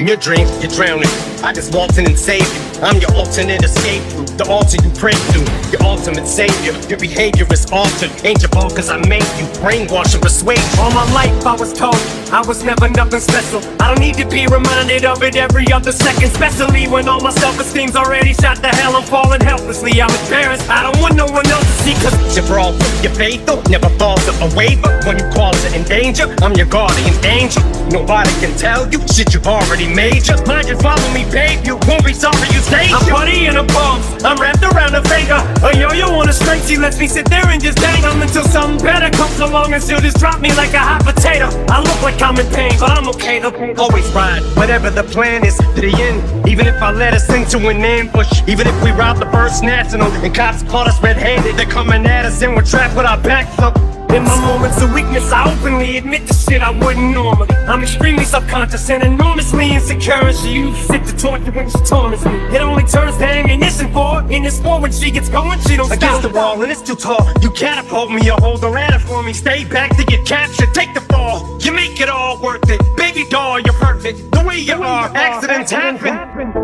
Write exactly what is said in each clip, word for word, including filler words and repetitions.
In your dreams, you're drowning. I just walked in and saved you. I'm your alternate escape route, the altar you pray to, your ultimate savior. Your behavior is altered, ain't your fault cause I made you brainwash and persuade you. All my life I was told I was never nothing special. I don't need to be reminded of it every other second, especially when all my self-esteem's already shot to hell. I'm falling helplessly, I'm embarrassed, I don't want no one else to see. Cause you're all your faith though, never falls a waiver. When you cause it in danger, I'm your guardian angel. Nobody can tell you shit you've already made. Just mind you follow me, babe, you won't be sorry you stayed. I'm funny in a bumps, I'm wrapped around a finger. A yo-yo on a string, she lets me sit there and just dang them until something better comes along and she'll just drop me like a hot potato. I look like I'm in pain, but I'm okay though. Always ride, whatever the plan is, to the end. Even if I let us into an ambush, even if we robbed the First National and cops caught us red-handed, they're coming at us and we're trapped with our backs up. In my moments of weakness, I openly admit the shit I wouldn't normally. I'm extremely subconscious and enormously insecure, and she uses it to torture when she torments me. It only turns to ammunition for her. In this war, when she gets going, she don't stop. Against the wall and it's too tall, you catapult me or hold the ladder for me. Stay back to get captured, take the fall. You make it all worth it, baby doll, you're perfect. The way you are, accidents happen.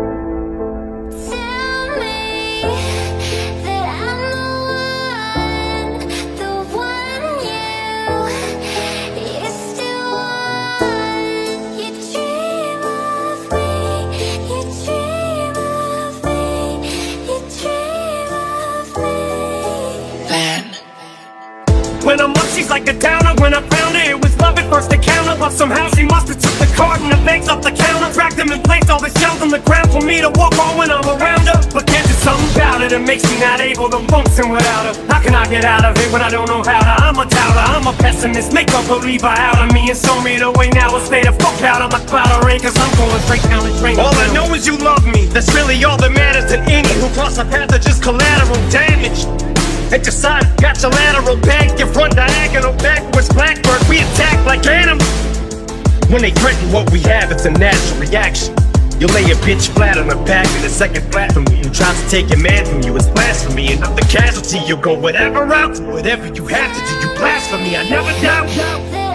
When I'm up, she's like a downer. When I found her, it was love at first encounter. But somehow she must have took the card and the bags off the counter, cracked them and placed all the shells on the ground for me to walk on when I'm around her. But can't do something about it that makes me not able to function without her. How can I get out of it when I don't know how to? I'm a doubter, I'm a pessimist, make a believer out of me and show me the way now. I'll stay the fuck out of my cloud of rain, cause I'm going straight down the drain. All I know is you love me, that's really all that matters. And any who cross our path are just collateral damage. At your side, got your lateral back, your front diagonal backwards blackbird. We attack like animals. When they threaten what we have, it's a natural reaction. You lay a bitch flat on her back in a second flat from you. Who tries to take your man from you, it's blasphemy. And I'm the casualty, you'll go whatever route, whatever you have to do, you blasphemy. I never doubt.